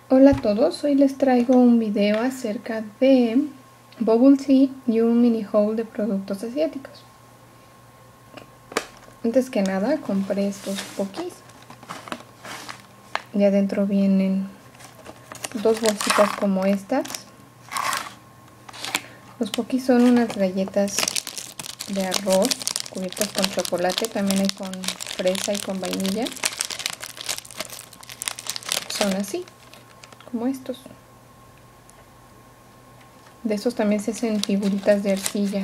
Hola a todos, hoy les traigo un video acerca de Bubble Tea y un mini haul de productos asiáticos. Antes que nada compré estos Pokis y adentro vienen dos bolsitas como estas. Los Pokis son unas galletas de arroz cubiertas con chocolate, también hay con fresa y con vainilla. Son así, como estos. De esos también se hacen figuritas de arcilla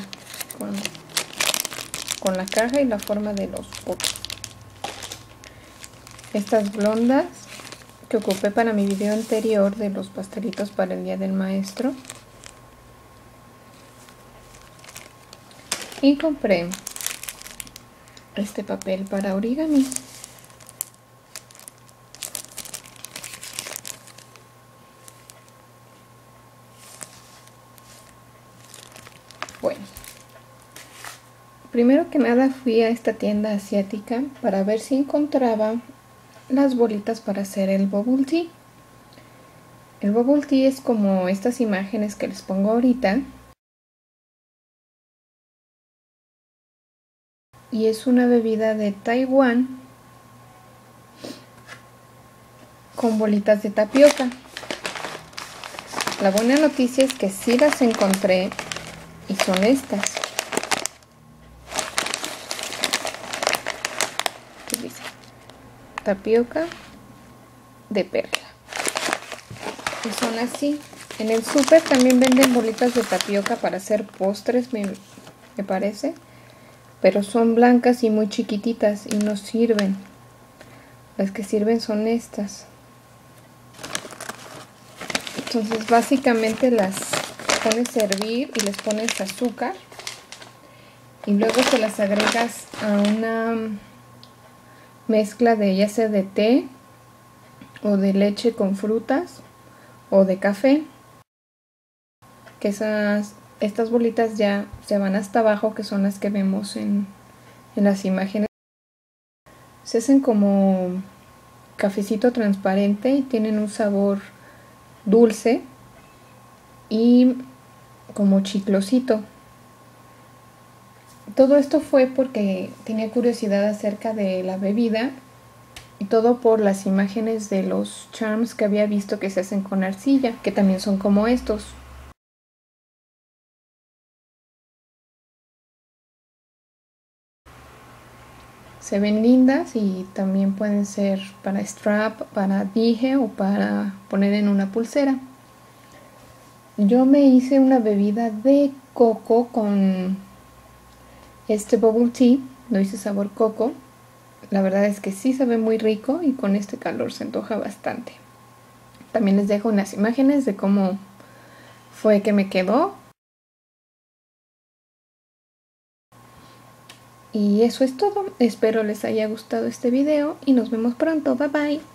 con la caja y la forma de los Pokis. Estas blondas que ocupé para mi video anterior de los pastelitos para el Día del Maestro. Y compré este papel para origami. Bueno, primero que nada fui a esta tienda asiática para ver si encontraba las bolitas para hacer el bubble tea. El bubble tea es como estas imágenes que les pongo ahorita. Y es una bebida de Taiwán con bolitas de tapioca. La buena noticia es que sí las encontré y son estas. ¿Qué dice? Tapioca de perla. Y son así. En el súper también venden bolitas de tapioca para hacer postres, me parece. Pero son blancas y muy chiquititas y no sirven. Las que sirven son estas. Entonces básicamente las pones a hervir y les pones azúcar. Y luego se las agregas a una mezcla de ya sea de té o de leche con frutas o de café. Que estas bolitas ya se van hasta abajo, que son las que vemos en las imágenes. Se hacen como cafecito transparente y tienen un sabor dulce y como chiclosito. Todo esto fue porque tenía curiosidad acerca de la bebida y todo por las imágenes de los charms que había visto que se hacen con arcilla, que también son como estos. Se ven lindas y también pueden ser para strap, para dije o para poner en una pulsera. Yo me hice una bebida de coco con este bubble tea, lo hice sabor coco. La verdad es que sí se ve muy rico y con este calor se antoja bastante. También les dejo unas imágenes de cómo fue que me quedó. Y eso es todo. Espero les haya gustado este video y nos vemos pronto. Bye bye.